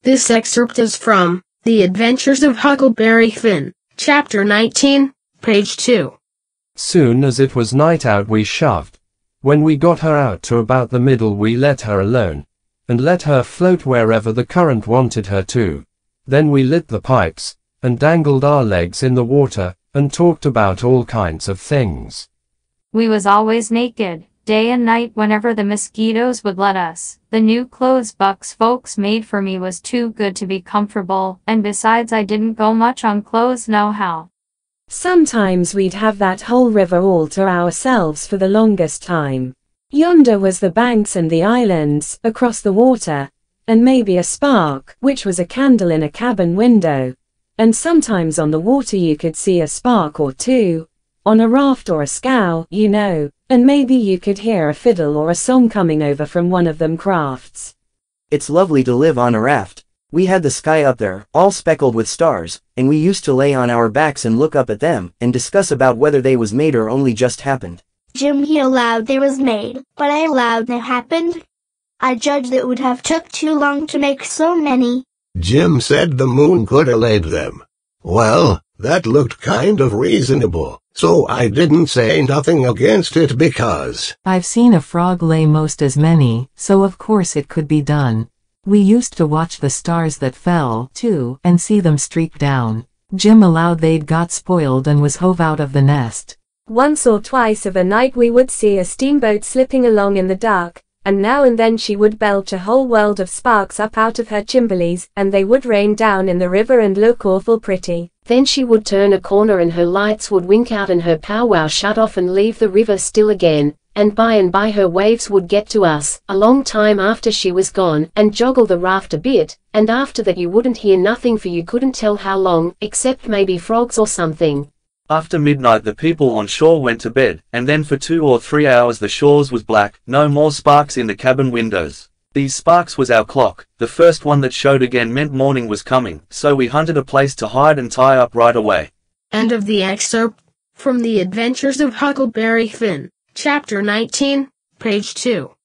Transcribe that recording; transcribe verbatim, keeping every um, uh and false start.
This excerpt is from The Adventures of Huckleberry Finn, Chapter nineteen, page two. Soon as it was night out we shoved. When we got her out to about the middle we let her alone, and let her float wherever the current wanted her to. Then we lit the pipes, and dangled our legs in the water, and talked about all kinds of things. We was always naked, day and night whenever the mosquitoes would let us. The new clothes Buck's folks made for me was too good to be comfortable, and besides I didn't go much on clothes nohow. Sometimes we'd have that whole river all to ourselves for the longest time. Yonder was the banks and the islands, across the water, and maybe a spark, which was a candle in a cabin window. And sometimes on the water you could see a spark or two, on a raft or a scow, you know, and maybe you could hear a fiddle or a song coming over from one of them crafts. It's lovely to live on a raft. We had the sky up there, all speckled with stars, and we used to lay on our backs and look up at them, and discuss about whether they was made or only just happened. Jim he allowed they was made, but I allowed they happened. I judged it would have took too long to make so many. Jim said the moon coulda laid them. Well, that looked kind of reasonable, so I didn't say nothing against it because I've seen a frog lay most as many, so of course it could be done. We used to watch the stars that fell, too, and see them streak down. Jim allowed they'd got spoiled and was hove out of the nest. Once or twice of a night we would see a steamboat slipping along in the dark, and now and then she would belch a whole world of sparks up out of her chimblies, and they would rain down in the river and look awful pretty. Then she would turn a corner and her lights would wink out and her powwow shut off and leave the river still again, and by and by her waves would get to us, a long time after she was gone, and joggle the raft a bit, and after that you wouldn't hear nothing for you couldn't tell how long, except maybe frogs or something. After midnight the people on shore went to bed, and then for two or three hours the shores was black, no more sparks in the cabin windows. These sparks was our clock. The first one that showed again meant morning was coming, so we hunted a place to hide and tie up right away. End of the excerpt from The Adventures of Huckleberry Finn, Chapter nineteen, page two.